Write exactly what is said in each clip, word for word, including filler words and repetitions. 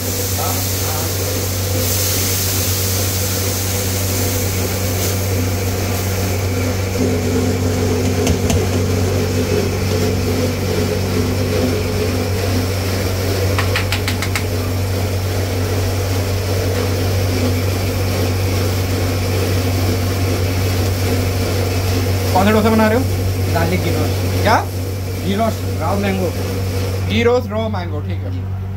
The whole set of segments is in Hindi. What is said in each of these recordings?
कौन सा डोसा बना रहे हो? Garlic ghee roast. क्या? Ghee roast raw mango. Ghee roast raw mango, ठीक है।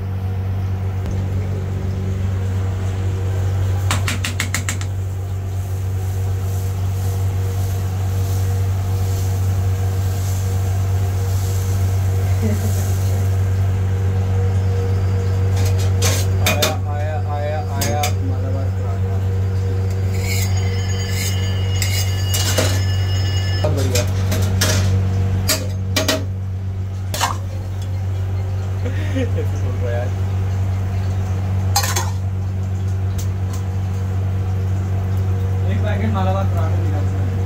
आया आया आया आया मालाबार पराठा, बहुत बढ़िया। ऐसे बोल रहा यार। एक पैकेट मालाबार पराठा निकाल।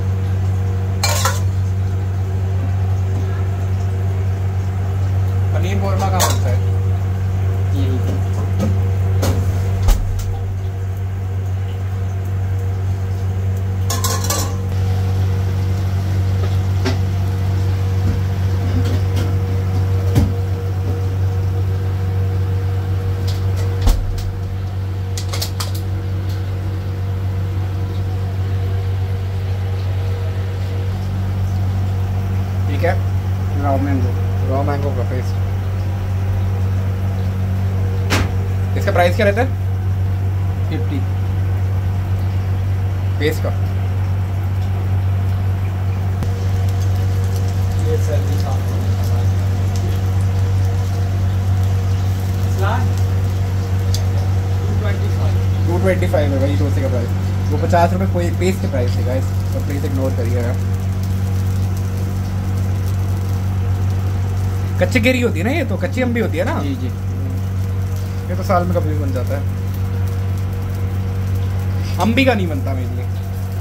पनीर कोरमा कहाँ बनता है? यही पे। ठीक है, राव मैंगो रॉ मैंगो का पेस्ट। इसका प्राइस क्या रहता है? फिफ्टी। पेस्ट का ये सर्दी टू ट्वेंटी फाइव है भाई डोसे का प्राइस। वो पचास रुपये कोई पेस्ट के प्राइस है गाइस, तो प्लीज इग्नोर करिएगा। कच्ची केरी होती है ना, ये तो कच्ची अम्बी होती है ना। जी जी। ये तो साल में कभी भी बन जाता है। अम्बी का नहीं बनता मेरे लिए।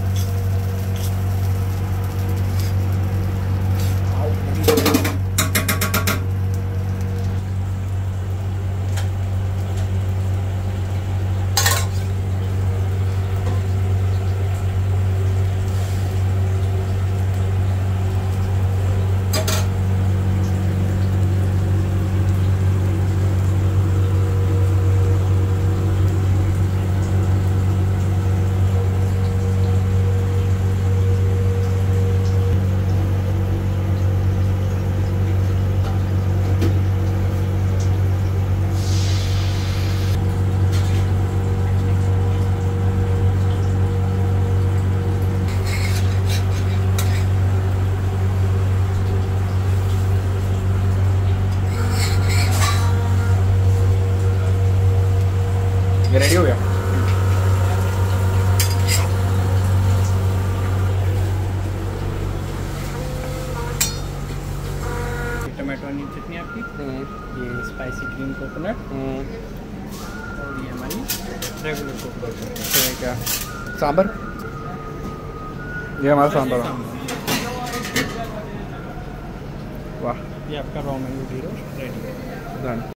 ये रेडी हो गया। टमाटो ऑनियन चटनी आपकी, ये स्पाइसी ग्रीन कोकोनट और ये हमारी रेगुलर कोकोनट। ठीक है, सांभर। ये हमारा सांभर है। वाह, ये आपका raw mango ghee roast ready है। डन।